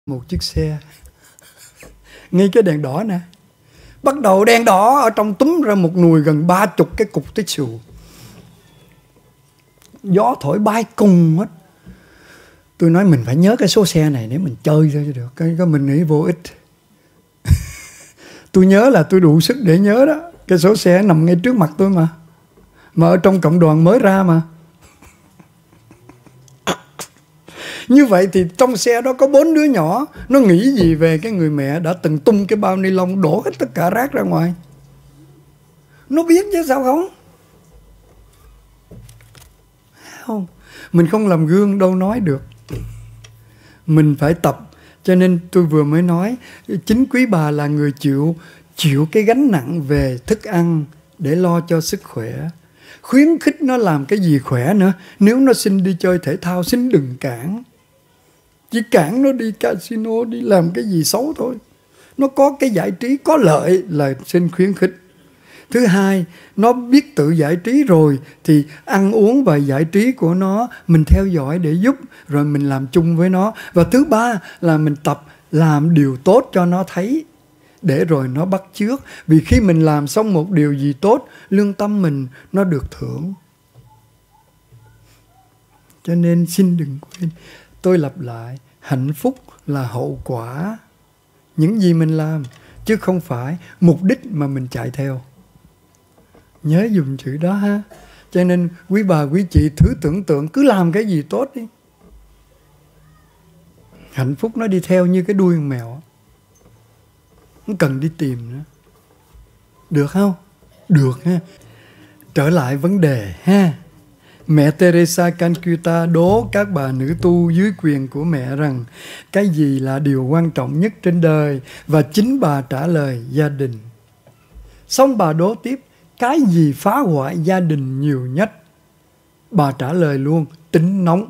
một chiếc xe ngay cái đèn đỏ nè. Bắt đầu đèn đỏ, ở trong túm ra một nùi gần 30 cái cục tích xù. Gió thổi bay cùng hết. Tôi nói mình phải nhớ cái số xe này để mình chơi cho được. Cái mình nghĩ vô ích. Tôi nhớ là tôi đủ sức để nhớ đó. Cái số xe nằm ngay trước mặt tôi mà. Mà ở trong cộng đoàn mới ra mà. Như vậy thì trong xe đó có 4 đứa nhỏ. Nó nghĩ gì về cái người mẹ đã từng tung cái bao ni lông đổ hết tất cả rác ra ngoài? Nó biết chứ sao không? Không, mình không làm gương đâu nói được. Mình phải tập. Cho nên tôi vừa mới nói, chính quý bà là người chịu cái gánh nặng về thức ăn để lo cho sức khỏe. Khuyến khích nó làm cái gì khỏe nữa. Nếu nó xin đi chơi thể thao, xin đừng cản. Chỉ cản nó đi casino, đi làm cái gì xấu thôi. Nó có cái giải trí có lợi là xin khuyến khích. Thứ hai, nó biết tự giải trí rồi thì ăn uống và giải trí của nó mình theo dõi để giúp, rồi mình làm chung với nó. Và thứ ba là mình tập làm điều tốt cho nó thấy, để rồi nó bắt chước. Vì khi mình làm xong một điều gì tốt, lương tâm mình nó được thưởng. Cho nên xin đừng quên, tôi lặp lại, hạnh phúc là hậu quả những gì mình làm, chứ không phải mục đích mà mình chạy theo. Nhớ dùng chữ đó ha. Cho nên quý bà quý chị thử tưởng tượng, cứ làm cái gì tốt đi, hạnh phúc nó đi theo như cái đuôi con mèo. Không cần đi tìm nữa. Được không? Được ha. Trở lại vấn đề ha. Mẹ Teresa Calcutta đố các bà nữ tu dưới quyền của mẹ rằng cái gì là điều quan trọng nhất trên đời, và chính bà trả lời gia đình. Xong bà đố tiếp, cái gì phá hoại gia đình nhiều nhất? Bà trả lời luôn, tính nóng.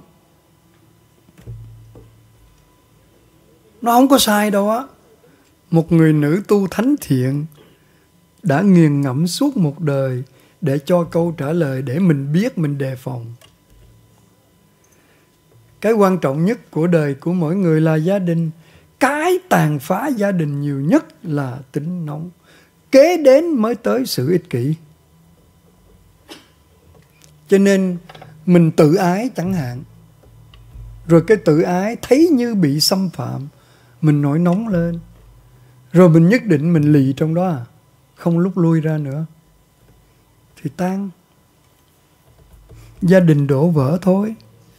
Nó không có sai đâu á. Một người nữ tu thánh thiện đã nghiền ngẫm suốt một đời để cho câu trả lời, để mình biết mình đề phòng. Cái quan trọng nhất của đời của mỗi người là gia đình. Cái tàn phá gia đình nhiều nhất là tính nóng. Kế đến mới tới sự ích kỷ. Cho nên mình tự ái chẳng hạn, rồi cái tự ái thấy như bị xâm phạm, mình nổi nóng lên, rồi mình nhất định mình lì trong đó à, không lúc lui ra nữa, thì tan. Gia đình đổ vỡ thôi.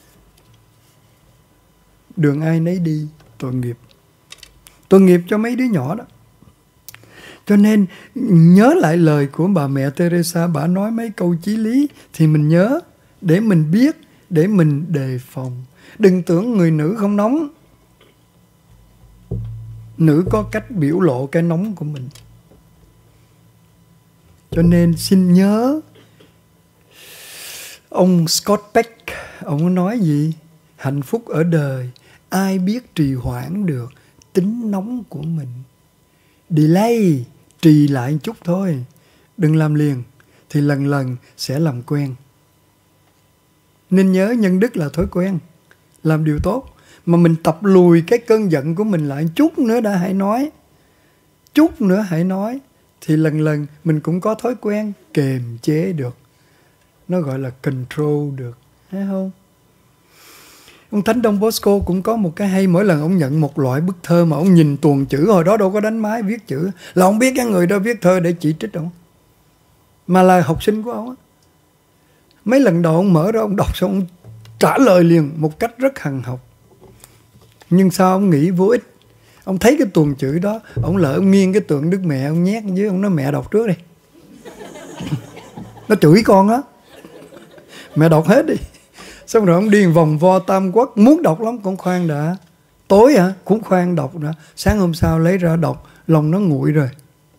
Đường ai nấy đi, tội nghiệp. Tội nghiệp cho mấy đứa nhỏ đó. Cho nên nhớ lại lời của bà mẹ Teresa, bà nói mấy câu chí lý thì mình nhớ, để mình biết, để mình đề phòng. Đừng tưởng người nữ không nóng. Nữ có cách biểu lộ cái nóng của mình. Cho nên xin nhớ, ông Scott Peck, ông nói gì? Hạnh phúc ở đời, ai biết trì hoãn được tính nóng của mình. Delay, trì lại chút thôi. Đừng làm liền, thì lần lần sẽ làm quen. Nên nhớ nhân đức là thói quen, làm điều tốt. Mà mình tập lùi cái cơn giận của mình lại chút nữa đã, hãy nói. Chút nữa hãy nói. Thì lần lần mình cũng có thói quen kềm chế được. Nó gọi là control được. Thấy không? Ông Thánh Don Bosco cũng có một cái hay. Mỗi lần ông nhận một loại bức thơ mà ông nhìn tuồng chữ, hồi đó đâu có đánh máy viết chữ, là ông biết cái người đó viết thơ để chỉ trích ông, mà là học sinh của ông. Mấy lần đầu ông mở ra, ông đọc xong ông trả lời liền một cách rất hằn học. Nhưng sao ông nghĩ vô ích? Ông thấy cái tuồng chữ đó, ông lỡ ông nghiêng cái tượng Đức Mẹ, ông nhét dưới, ông nói mẹ đọc trước đi. Nó chửi con đó, mẹ đọc hết đi. Xong rồi ông đi vòng vo Tam Quốc, muốn đọc lắm cũng khoan đã. Tối hả? Cũng khoan đọc đã. Sáng hôm sau lấy ra đọc, lòng nó nguội rồi.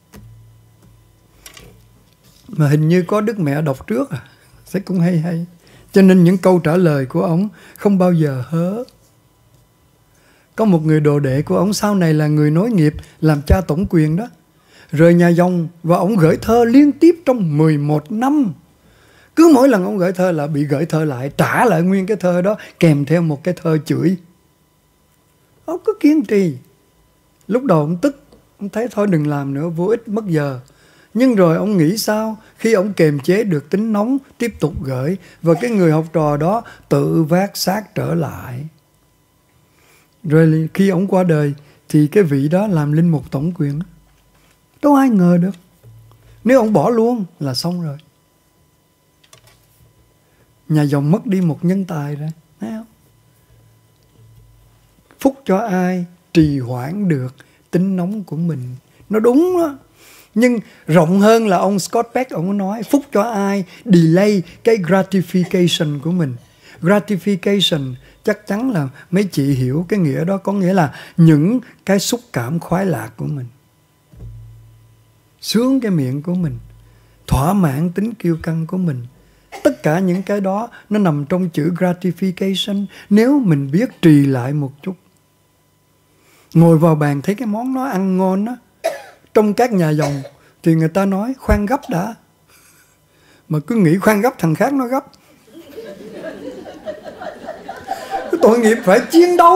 Mà hình như có Đức Mẹ đọc trước à. Thế cũng hay hay. Cho nên những câu trả lời của ông không bao giờ hớ. Có một người đồ đệ của ông sau này là người nối nghiệp, làm cha tổng quyền đó, rời nhà dòng, và ông gửi thơ liên tiếp trong 11 năm. Cứ mỗi lần ông gửi thơ là bị gửi thơ lại, trả lại nguyên cái thơ đó, kèm theo một cái thơ chửi. Ông cứ kiên trì. Lúc đầu ông tức, ông thấy thôi đừng làm nữa, vô ích mất giờ. Nhưng rồi ông nghĩ sao? Khi ông kiềm chế được tính nóng, tiếp tục gửi, và cái người học trò đó tự vác xác trở lại. Rồi khi ông qua đời thì cái vị đó làm linh mục tổng quyền. Đâu ai ngờ được. Nếu ông bỏ luôn là xong rồi. Nhà dòng mất đi một nhân tài rồi, thấy không? Phúc cho ai trì hoãn được tính nóng của mình. Nó đúng đó. Nhưng rộng hơn là ông Scott Peck, ông nói phúc cho ai delay cái gratification của mình. Gratification chắc chắn là mấy chị hiểu cái nghĩa đó, có nghĩa là những cái xúc cảm khoái lạc của mình, sướng cái miệng của mình, thỏa mãn tính kiêu căng của mình. Tất cả những cái đó nó nằm trong chữ gratification. Nếu mình biết trì lại một chút, ngồi vào bàn thấy cái món nó ăn ngon đó, trong các nhà dòng thì người ta nói khoan gấp đã, mà cứ nghĩ khoan gấp thằng khác nó gấp. Tội nghiệp phải chiến đấu.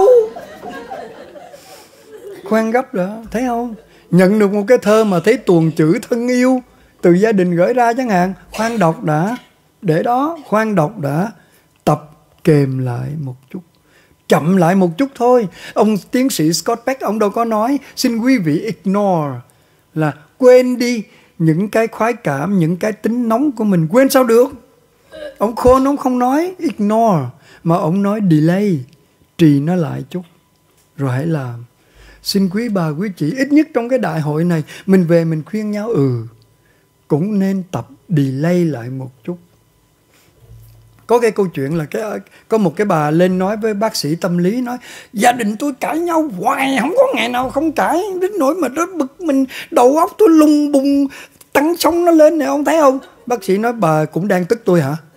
Khoan gấp đã, thấy không? Nhận được một cái thơ mà thấy tuồng chữ thân yêu từ gia đình gửi ra chẳng hạn, khoan đọc đã, để đó, khoan đọc đã, tập kềm lại một chút, chậm lại một chút thôi. Ông tiến sĩ Scott Peck, ông đâu có nói xin quý vị ignore, là quên đi những cái khoái cảm, những cái tính nóng của mình. Quên sao được? Ông khôn, ông không nói ignore, mà ông nói delay, trì nó lại chút, rồi hãy làm. Xin quý bà, quý chị, ít nhất trong cái đại hội này, mình về mình khuyên nhau, cũng nên tập delay lại một chút. Có cái câu chuyện là có một cái bà lên nói với bác sĩ tâm lý, nói gia đình tôi cãi nhau hoài, không có ngày nào không cãi, đến nỗi mà nó bực mình, đầu óc tôi lung bùng, tăng sóng nó lên này, ông thấy không? Bác sĩ nói bà cũng đang tức tôi hả?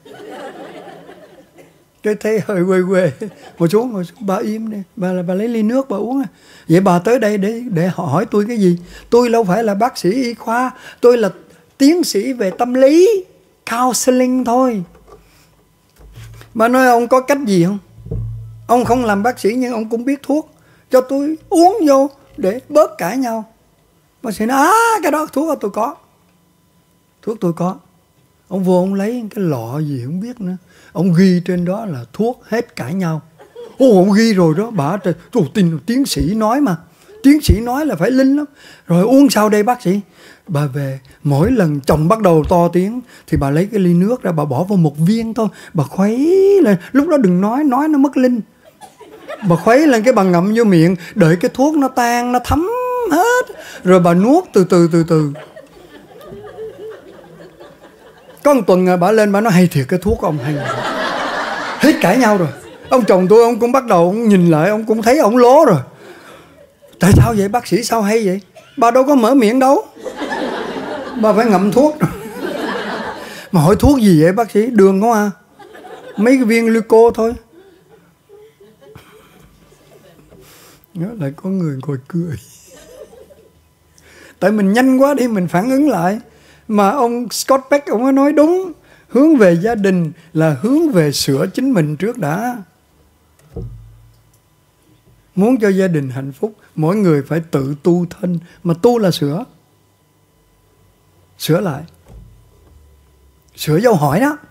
Cái thấy hơi quê quê. Ngồi xuống, bà im đi, bà lấy ly nước bà uống. Vậy bà tới đây để họ hỏi tôi cái gì? Tôi đâu phải là bác sĩ y khoa, tôi là tiến sĩ về tâm lý, counseling thôi. Bà nói ông có cách gì không? Ông không làm bác sĩ nhưng ông cũng biết thuốc, cho tôi uống vô để bớt cãi nhau. Bác sĩ nói cái đó thuốc tôi có. Thuốc tôi có. Ông vô ông lấy cái lọ gì không biết nữa, ông ghi trên đó là thuốc hết cãi nhau. Ông ghi rồi đó, bà tin tiến sĩ nói mà, tiến sĩ nói là phải linh lắm. Rồi uống sao đây bác sĩ? Bà về, mỗi lần chồng bắt đầu to tiếng thì bà lấy cái ly nước ra, bà bỏ vào một viên thôi, bà khuấy lên. Lúc đó đừng nói nó mất linh. Bà khuấy lên cái bà ngậm vô miệng, đợi cái thuốc nó tan, nó thấm hết, rồi bà nuốt từ từ. Có một tuần rồi bà lên, bà nói hay thiệt, cái thuốc ông hay. Hết cãi nhau rồi. Ông chồng tôi, ông cũng bắt đầu, ông nhìn lại, ông cũng thấy ông lố rồi. Tại sao vậy bác sĩ, sao hay vậy? Bà đâu có mở miệng đâu, bà phải ngậm thuốc. Mà hỏi thuốc gì vậy bác sĩ? Đường không à? Mấy cái viên gluco thôi. Nhớ lại có người ngồi cười. Tại mình nhanh quá đi, mình phản ứng lại. Mà ông Scott Peck ông có nói đúng, hướng về gia đình là hướng về sửa chính mình trước đã. Muốn cho gia đình hạnh phúc, mỗi người phải tự tu thân. Mà tu là sửa. Sửa lại. Sửa dấu hỏi đó.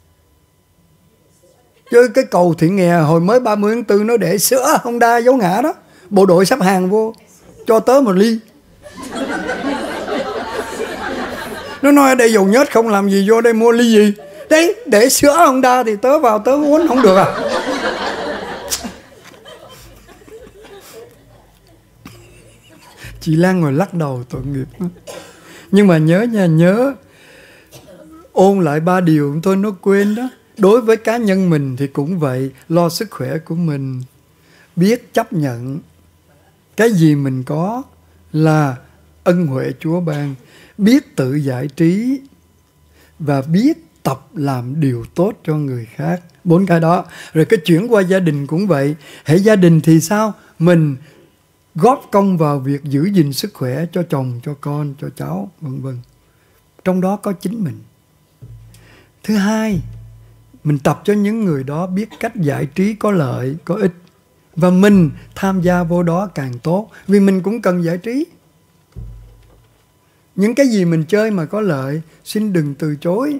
Chứ cái cầu Thiện Nghè hồi mới 30 tháng 4 nó để sữa Honda dấu ngã đó. Bộ đội sắp hàng vô, cho tớ một ly. Nó nói ở đây dầu nhớt không làm gì, vô đây mua ly gì? Đấy, để sữa Honda thì tớ vào tớ uống không được à? Chị Lan ngồi lắc đầu, tội nghiệp. Nhưng mà nhớ nha, nhớ ôn lại 3 điều thôi, nó quên đó. Đối với cá nhân mình thì cũng vậy, lo sức khỏe của mình, biết chấp nhận cái gì mình có là ân huệ Chúa ban, biết tự giải trí và biết tập làm điều tốt cho người khác. 4 cái đó. Rồi cái chuyển qua gia đình cũng vậy. Hễ gia đình thì sao? Mình góp công vào việc giữ gìn sức khỏe cho chồng, cho con, cho cháu, vân vân. Trong đó có chính mình. Thứ hai, mình tập cho những người đó biết cách giải trí có lợi, có ích. Và mình tham gia vô đó càng tốt, vì mình cũng cần giải trí. Những cái gì mình chơi mà có lợi, xin đừng từ chối.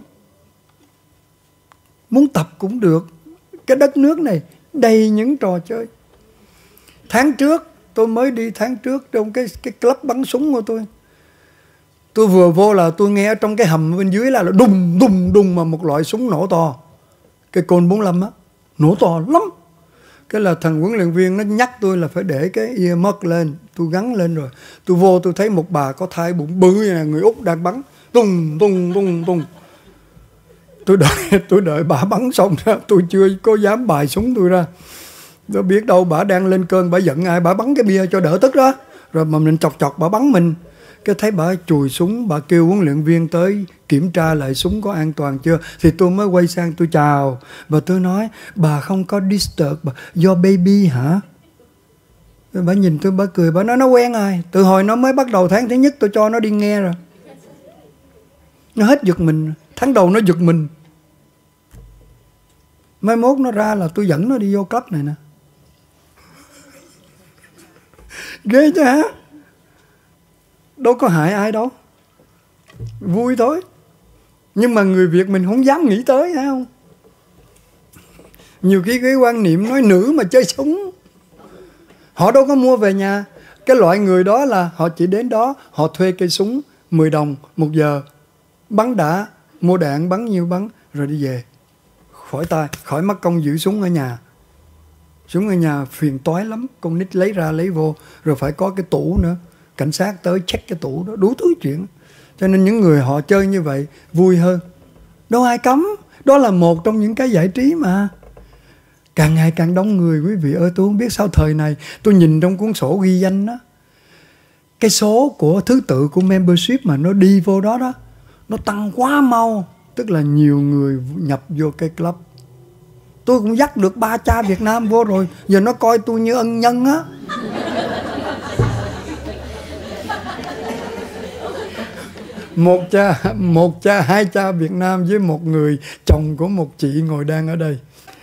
Muốn tập cũng được. Cái đất nước này đầy những trò chơi. Tháng trước, tôi mới đi tháng trước trong cái club bắn súng của tôi. Tôi vừa vô là tôi nghe ở trong cái hầm bên dưới là đùng đùng đùng mà một loại súng nổ to. Cái Côn 45 á, nổ to lắm. Cái là thằng huấn luyện viên nó nhắc tôi là phải để cái earmud lên. Tôi gắn lên rồi. Tôi vô tôi thấy một bà có thai bụng bự như này, người Úc đang bắn. Tung tung tung tung. Tôi đợi bà bắn xong ra, tôi chưa có dám bài súng tôi ra. Tôi biết đâu bà đang lên cơn, bà giận ai, bà bắn cái bia cho đỡ tức đó. Rồi mà mình chọc chọc bà bắn mình. Cái thấy bà chùi súng, bà kêu huấn luyện viên tới kiểm tra lại súng có an toàn chưa. Thì tôi mới quay sang tôi chào. Và tôi nói, bà không có disturb your baby hả? Bà nhìn tôi, bà cười, bà nói nó quen rồi. Từ hồi nó mới bắt đầu tháng thứ nhất tôi cho nó đi nghe rồi. Nó hết giật mình. Tháng đầu nó giật mình. Mai mốt nó ra là tôi dẫn nó đi vô club này nè. Ghê chứ hả? Đâu có hại ai đâu. Vui thôi. Nhưng mà người Việt mình không dám nghĩ tới, phải không? Nhiều khi cái quan niệm nói nữ mà chơi súng, họ đâu có mua về nhà. Cái loại người đó là họ chỉ đến đó, họ thuê cây súng 10 đồng 1 giờ, bắn đã, mua đạn bắn nhiêu bắn rồi đi về. Khỏi tay, khỏi mất công giữ súng ở nhà. Súng ở nhà phiền toái lắm, con nít lấy ra lấy vô, rồi phải có cái tủ nữa. Cảnh sát tới check cái tủ đó, đủ thứ chuyện. Cho nên những người họ chơi như vậy vui hơn. Đâu ai cấm. Đó là một trong những cái giải trí mà. Càng ngày càng đông người, quý vị ơi. Tôi không biết sao thời này, tôi nhìn trong cuốn sổ ghi danh đó, cái số của thứ tự của membership mà nó đi vô đó đó, nó tăng quá mau. Tức là nhiều người nhập vô cái club. Tôi cũng dắt được 3 cha Việt Nam vô rồi. Giờ nó coi tôi như ân nhân á. Một cha, 2 cha Việt Nam với một người chồng của một chị ngồi đang ở đây.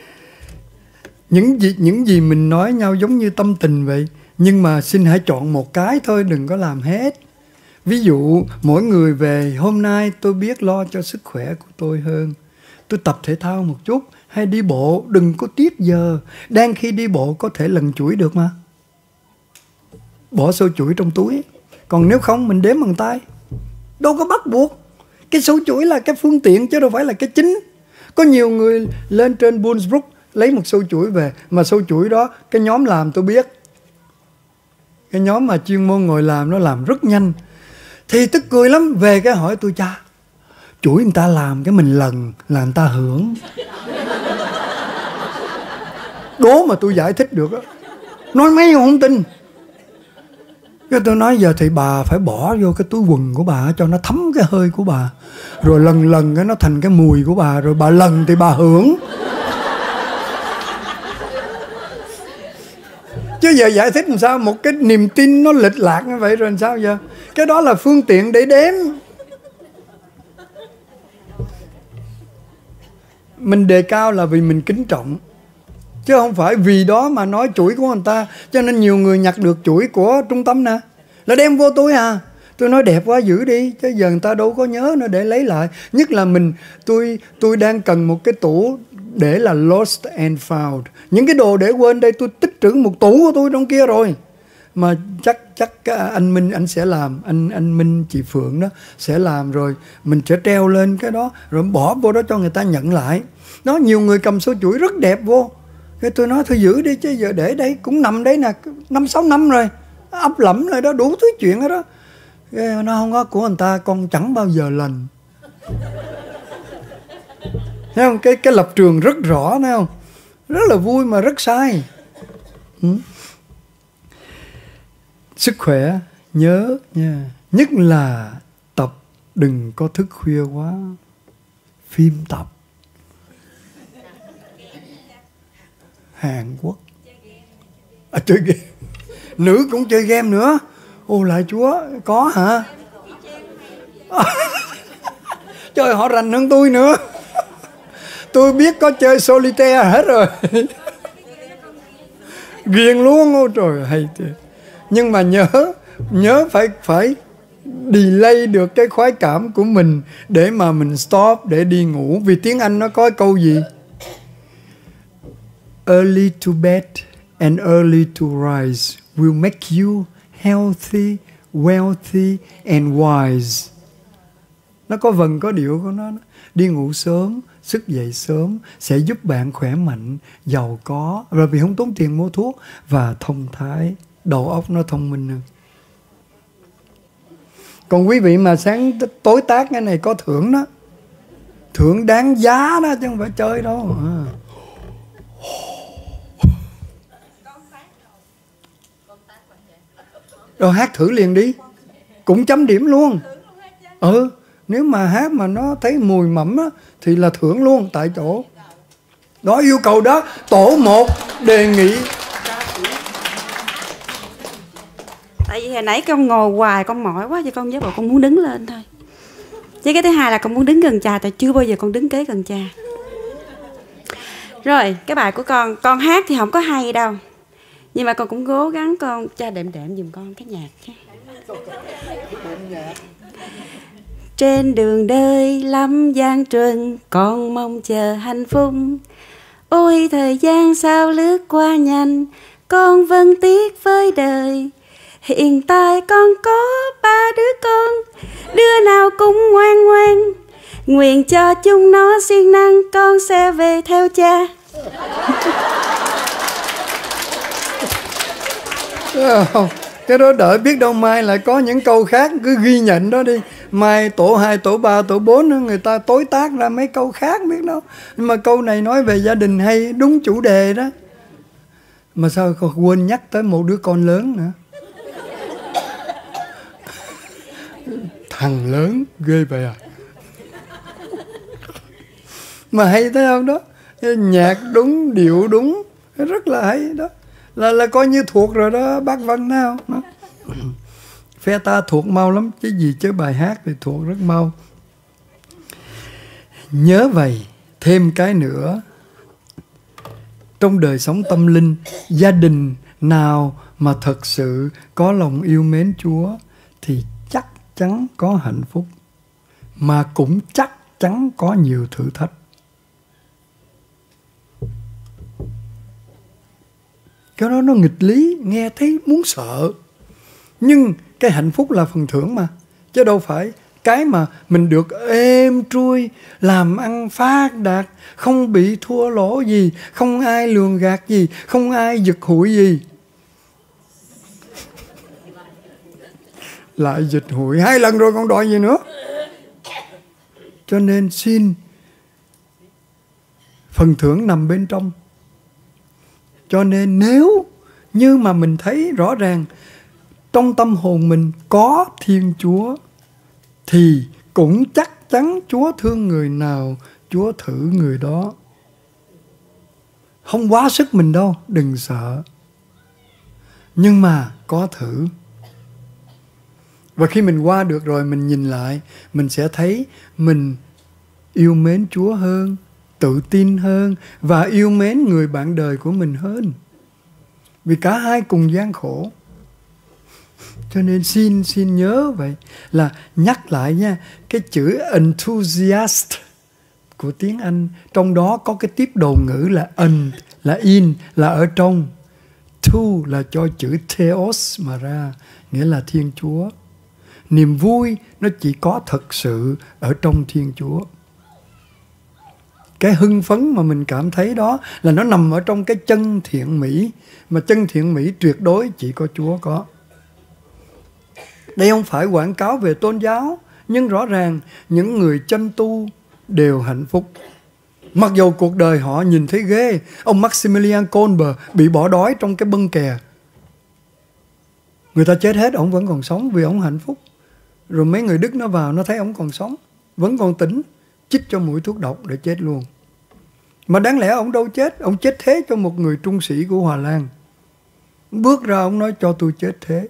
Những gì mình nói nhau giống như tâm tình vậy. Nhưng mà xin hãy chọn một cái thôi, đừng có làm hết. Ví dụ mỗi người về, hôm nay tôi biết lo cho sức khỏe của tôi hơn, tôi tập thể thao một chút, hay đi bộ, đừng có tiết giờ. Đang khi đi bộ có thể lần chuỗi được mà. Bỏ sâu chuỗi trong túi. Còn nếu không mình đếm bằng tay. Đâu có bắt buộc. Cái sâu chuỗi là cái phương tiện chứ đâu phải là cái chính. Có nhiều người lên trên Bullsbrook lấy một sâu chuỗi về, mà sâu chuỗi đó cái nhóm làm tôi biết. Cái nhóm mà chuyên môn ngồi làm nó làm rất nhanh. Thì tức cười lắm. Về cái hỏi tôi, cha, chuỗi người ta làm cái mình lần là người ta hưởng. Đố mà tôi giải thích được á. Nói mấy không tin. Cái tôi nói giờ thì bà phải bỏ vô cái túi quần của bà cho nó thấm cái hơi của bà. Rồi lần lần cái nó thành cái mùi của bà. Rồi bà lần thì bà hưởng. Chứ giờ giải thích làm sao? Một cái niềm tin nó lệch lạc như vậy rồi làm sao giờ? Cái đó là phương tiện để đếm. Mình đề cao là vì mình kính trọng, chứ không phải vì đó mà nói chuỗi của người ta. Cho nên nhiều người nhặt được chuỗi của trung tâm nè, là đem vô túi à. Tôi nói đẹp quá giữ đi, chứ giờ người ta đâu có nhớ nữa để lấy lại. Nhất là tôi đang cần một cái tủ để là lost and found. Những cái đồ để quên đây tôi tích trữ một tủ của tôi trong kia rồi. Mà chắc anh Minh anh sẽ làm, anh Minh chị Phượng đó sẽ làm, rồi mình sẽ treo lên cái đó rồi bỏ vô đó cho người ta nhận lại. Đó, nhiều người cầm số chuỗi rất đẹp vô. Cái tôi nói thôi giữ đi, chứ giờ để đây cũng nằm đấy nè 5-6 năm rồi, ấp lẫm rồi đó, đủ thứ chuyện đó. Cái nó không có của người ta, con chẳng bao giờ lần. Thấy không? Cái lập trường rất rõ, thấy không? Rất là vui mà rất sai. Sức khỏe nhớ nha, nhất là tập đừng có thức khuya quá. Phim tập Hàn Quốc chơi game. Nữ cũng chơi game nữa. Ô lại Chúa, có hả? Trời, họ rành hơn tôi nữa. Tôi biết có chơi solitaire hết rồi. Ghiền luôn. Ôi trời, hay thiệt. Nhưng mà nhớ phải delay được cái khoái cảm của mình để mà mình stop để đi ngủ. Vì tiếng Anh nó có câu gì? Early to bed and early to rise will make you healthy, wealthy and wise. Nó có vần có điệu của nó. Đi ngủ sớm, thức dậy sớm sẽ giúp bạn khỏe mạnh, giàu có, và vì không tốn tiền mua thuốc, và thông thái, đầu óc nó thông minh hơn. Còn quý vị mà sáng tối tác cái này có thưởng đó. Thưởng đáng giá đó, chứ không phải chơi đâu. Rồi hát thử liền đi, cũng chấm điểm luôn. Nếu mà hát mà nó thấy mùi mẩm á, thì là thưởng luôn tại chỗ. Đó, yêu cầu đó. Tổ 1 đề nghị. Tại vì hồi nãy con ngồi hoài con mỏi quá, cho con với bộ con muốn đứng lên thôi. Chứ cái thứ hai là con muốn đứng gần cha, tại chưa bao giờ con đứng kế gần cha. Rồi, cái bài của con hát thì không có hay đâu, nhưng mà con cũng cố gắng con cha đệm giùm con cái nhạc chứ. Trên đường đời lắm gian truân, con mong chờ hạnh phúc. Ôi thời gian sao lướt qua nhanh, con vẫn tiếc với đời. Hiện tại con có 3 đứa con, đứa nào cũng ngoan ngoan. Nguyện cho chúng nó siêng năng, con sẽ về theo cha. Cái đó đợi biết đâu mai lại có những câu khác, cứ ghi nhận đó đi. Mai tổ 2, tổ 3, tổ 4 người ta tối tác ra mấy câu khác biết đâu. Nhưng mà câu này nói về gia đình hay, đúng chủ đề đó. Mà sao còn quên nhắc tới một đứa con lớn nữa. Thằng lớn ghê vậy à. Mà hay thấy không đó. Nhạc đúng, điệu đúng, rất là hay đó. Là coi như thuộc rồi đó bác Văn nào. Phe ta thuộc mau lắm, chứ gì chứ bài hát thì thuộc rất mau. Nhớ vậy, thêm cái nữa. Trong đời sống tâm linh, gia đình nào mà thật sự có lòng yêu mến Chúa thì chắc chắn có hạnh phúc, mà cũng chắc chắn có nhiều thử thách. Cái đó nó nghịch lý, nghe thấy muốn sợ. Nhưng cái hạnh phúc là phần thưởng mà, chứ đâu phải cái mà mình được êm trui, làm ăn phát đạt, không bị thua lỗ gì, không ai lường gạt gì, không ai giật hụi gì. Lại giật hụi 2 lần rồi còn đòi gì nữa. Cho nên xin, phần thưởng nằm bên trong. Cho nên nếu như mà mình thấy rõ ràng trong tâm hồn mình có Thiên Chúa, thì cũng chắc chắn Chúa thương người nào, Chúa thử người đó. Không quá sức mình đâu, đừng sợ. Nhưng mà có thử. Và khi mình qua được rồi, mình nhìn lại, mình sẽ thấy mình yêu mến Chúa hơn, tự tin hơn, và yêu mến người bạn đời của mình hơn. Vì cả hai cùng gian khổ. Cho nên xin nhớ vậy, là nhắc lại nha, cái chữ enthusiast của tiếng Anh, trong đó có cái tiếp đầu ngữ là là in, là ở trong. To là cho chữ theos mà ra, nghĩa là Thiên Chúa. Niềm vui nó chỉ có thật sự ở trong Thiên Chúa. Cái hưng phấn mà mình cảm thấy đó là nó nằm ở trong cái chân thiện mỹ, mà chân thiện mỹ tuyệt đối chỉ có Chúa có. Đây không phải quảng cáo về tôn giáo, nhưng rõ ràng những người chân tu đều hạnh phúc. Mặc dù cuộc đời họ nhìn thấy ghê. Ông Maximilian Kolbe bị bỏ đói trong cái bâng kè. Người ta chết hết, ông vẫn còn sống vì ông hạnh phúc. Rồi mấy người Đức nó vào, nó thấy ông còn sống, vẫn còn tỉnh, chích cho mũi thuốc độc để chết luôn. Mà đáng lẽ ông đâu chết, ông chết thế cho một người trung sĩ của Hòa Lan. Bước ra ông nói cho tôi chết thế.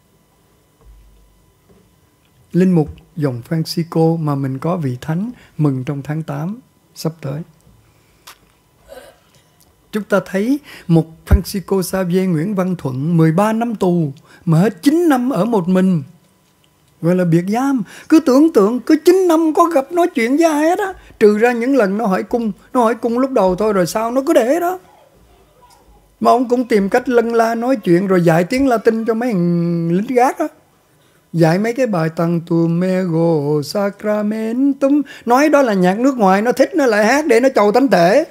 Linh mục dòng Francisco mà mình có vị thánh mừng trong tháng 8 sắp tới. Chúng ta thấy một Francisco Xavier Nguyễn Văn Thuận 13 năm tù mà hết 9 năm ở một mình, gọi là biệt giam. Cứ tưởng tượng cứ 9 năm có gặp nói chuyện với ai hết á, trừ ra những lần nó hỏi cung lúc đầu thôi, rồi sau nó cứ để đó. Mà ông cũng tìm cách lân la nói chuyện, rồi dạy tiếng Latin cho mấy lính gác á, dạy mấy cái bài Tantum Ego Sacramentum, nói đó là nhạc nước ngoài, nó thích nó lại hát để nó chầu thánh thể.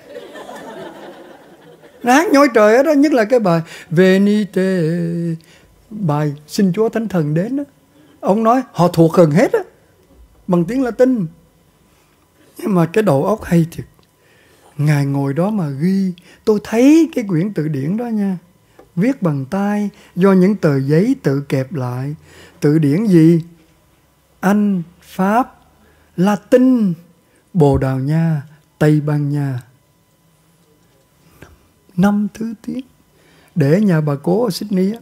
Nó hát nhói trời hết đó, nhất là cái bài Venite, bài xin Chúa Thánh Thần đến đó. Ông nói họ thuộc gần hết á, bằng tiếng Latin. Nhưng mà cái đầu óc hay thiệt. Ngài ngồi đó mà ghi, tôi thấy cái quyển từ điển đó nha, viết bằng tay, do những tờ giấy tự kẹp lại. Từ điển gì? Anh, Pháp, Latin, Bồ Đào Nha, Tây Ban Nha. 5 thứ tiếng. Để nhà bà cố ở Sydney á.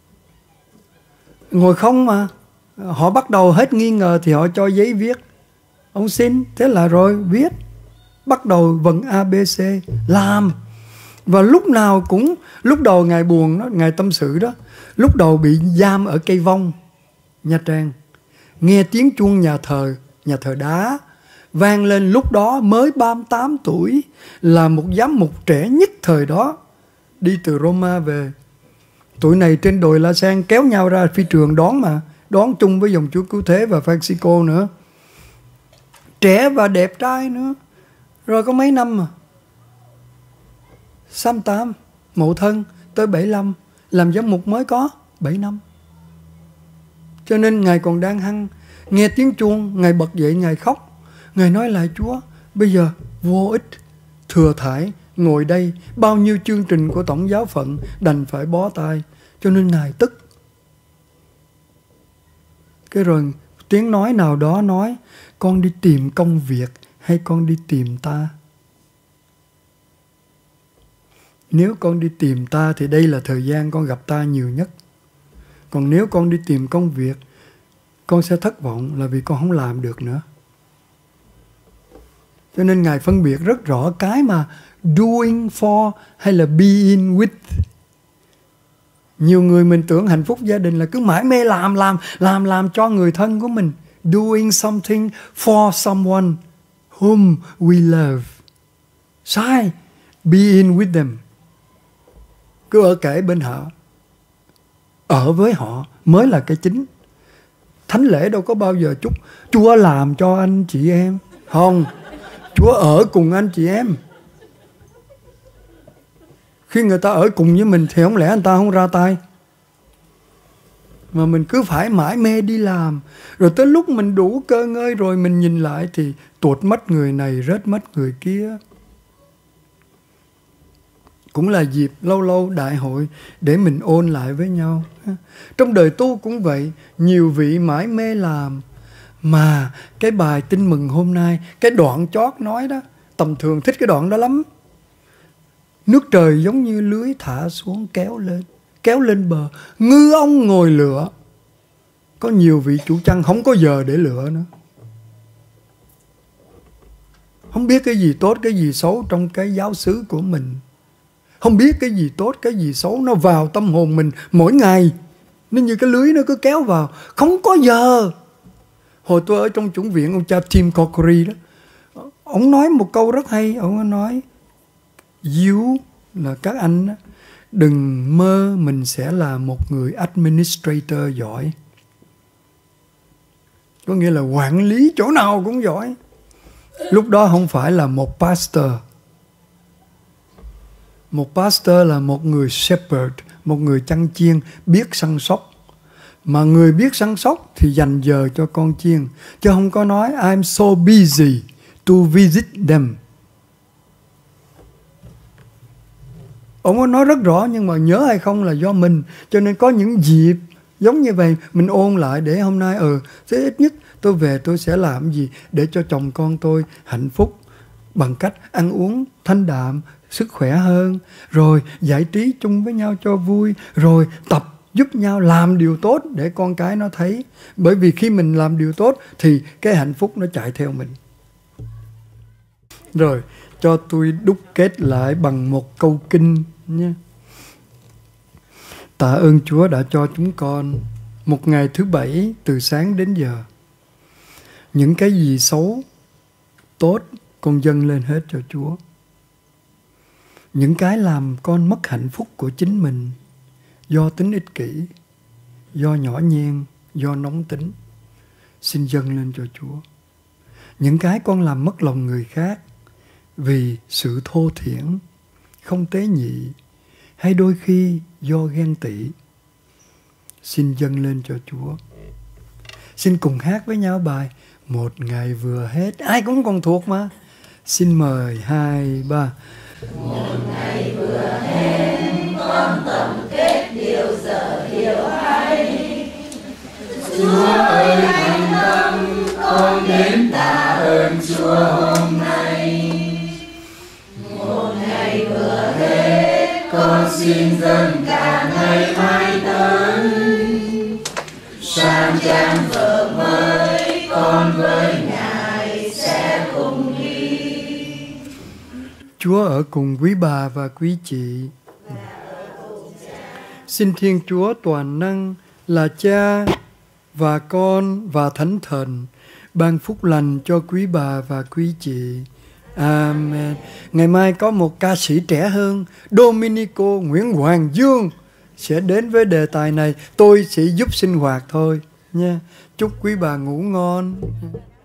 Ngồi không mà. Họ bắt đầu hết nghi ngờ thì họ cho giấy viết. Ông xin, thế là rồi viết. Bắt đầu vần ABC, làm. Và lúc nào cũng, lúc đầu Ngài buồn đó, Ngài tâm sự đó, lúc đầu bị giam ở Cây Vong, Nha Trang. Nghe tiếng chuông nhà thờ đá vang lên, lúc đó mới 38 tuổi, là một giám mục trẻ nhất thời đó, đi từ Roma về. Tụi này trên đồi La Sang kéo nhau ra phi trường đón mà, đón chung với dòng Chúa Cứu Thế và Francisco nữa. Trẻ và đẹp trai nữa. Rồi có mấy năm mà. 68, Mậu Thân tới 75, làm giám mục mới có 7 năm. Cho nên Ngài còn đang hăng. Nghe tiếng chuông, Ngài bật dậy, Ngài khóc. Ngài nói lại Chúa, bây giờ vô ích, thừa thải, ngồi đây, bao nhiêu chương trình của Tổng giáo phận đành phải bó tay. Cho nên Ngài tức. Cái rồi tiếng nói nào đó nói, con đi tìm công việc hay con đi tìm ta? Nếu con đi tìm ta thì đây là thời gian con gặp ta nhiều nhất. Còn nếu con đi tìm công việc, con sẽ thất vọng là vì con không làm được nữa. Cho nên Ngài phân biệt rất rõ cái mà doing for hay là being with. Nhiều người mình tưởng hạnh phúc gia đình là cứ mãi mê làm cho người thân của mình. Doing something for someone whom we love. Sai. Being with them. Cứ ở kể bên họ, ở với họ mới là cái chính. Thánh lễ đâu có bao giờ chúc Chúa làm cho anh chị em. Không, Chúa ở cùng anh chị em. Khi người ta ở cùng với mình thì không lẽ anh ta không ra tay, mà mình cứ phải mãi mê đi làm. Rồi tới lúc mình đủ cơ ngơi rồi mình nhìn lại thì tuột mất người này, rớt mất người kia. Cũng là dịp lâu lâu đại hội để mình ôn lại với nhau. Trong đời tu cũng vậy, nhiều vị mãi mê làm. Mà cái bài tin mừng hôm nay, cái đoạn chót nói đó, tầm thường thích cái đoạn đó lắm. Nước trời giống như lưới thả xuống kéo lên bờ, ngư ông ngồi lựa. Có nhiều vị chủ chăn không có giờ để lựa nữa. Không biết cái gì tốt, cái gì xấu trong cái giáo xứ của mình. Không biết cái gì tốt, cái gì xấu, nó vào tâm hồn mình mỗi ngày. Nó như cái lưới nó cứ kéo vào, không có giờ. Hồi tôi ở trong chủng viện, ông cha Tim Corkery đó, ông nói một câu rất hay. Ông nói, you là các anh đó, đừng mơ mình sẽ là một người administrator giỏi. Có nghĩa là quản lý chỗ nào cũng giỏi. Lúc đó không phải là một pastor. Một pastor là một người shepherd, một người chăn chiên biết săn sóc. Mà người biết săn sóc thì dành giờ cho con chiên, chứ không có nói I'm so busy to visit them. Ông có nói rất rõ, nhưng mà nhớ hay không là do mình. Cho nên có những dịp giống như vậy mình ôn lại để hôm nay thế ít nhất tôi về tôi sẽ làm gì để cho chồng con tôi hạnh phúc bằng cách ăn uống thanh đạm, sức khỏe hơn, rồi giải trí chung với nhau cho vui, rồi tập giúp nhau làm điều tốt để con cái nó thấy. Bởi vì khi mình làm điều tốt thì cái hạnh phúc nó chạy theo mình. Rồi cho tôi đúc kết lại bằng một câu kinh nhé. Tạ ơn Chúa đã cho chúng con một ngày thứ bảy từ sáng đến giờ. Những cái gì xấu, tốt con dâng lên hết cho Chúa. Những cái làm con mất hạnh phúc của chính mình do tính ích kỷ, do nhỏ nhen, do nóng tính, xin dâng lên cho Chúa. Những cái con làm mất lòng người khác vì sự thô thiển, không tế nhị, hay đôi khi do ghen tị, xin dâng lên cho Chúa. Xin cùng hát với nhau bài Một ngày vừa hết. Ai cũng còn thuộc mà. Xin mời 2, 3. Một ngày vừa hết, con tổng kết điều giờ hiểu hay. Chúa ơi thành tâm, con đến tạ ơn Chúa hôm nay. Một ngày vừa hết, con xin dâng cả ngày mai tới. Sang trang vợ mới, con với Ngài sẽ cùng đi. Chúa ở cùng quý bà và quý chị. Xin Thiên Chúa toàn năng là Cha và Con và Thánh Thần ban phúc lành cho quý bà và quý chị. Amen. Ngày mai có một ca sĩ trẻ hơn, Dominico Nguyễn Hoàng Dương, sẽ đến với đề tài này. Tôi sẽ giúp sinh hoạt thôi nha. Chúc quý bà ngủ ngon.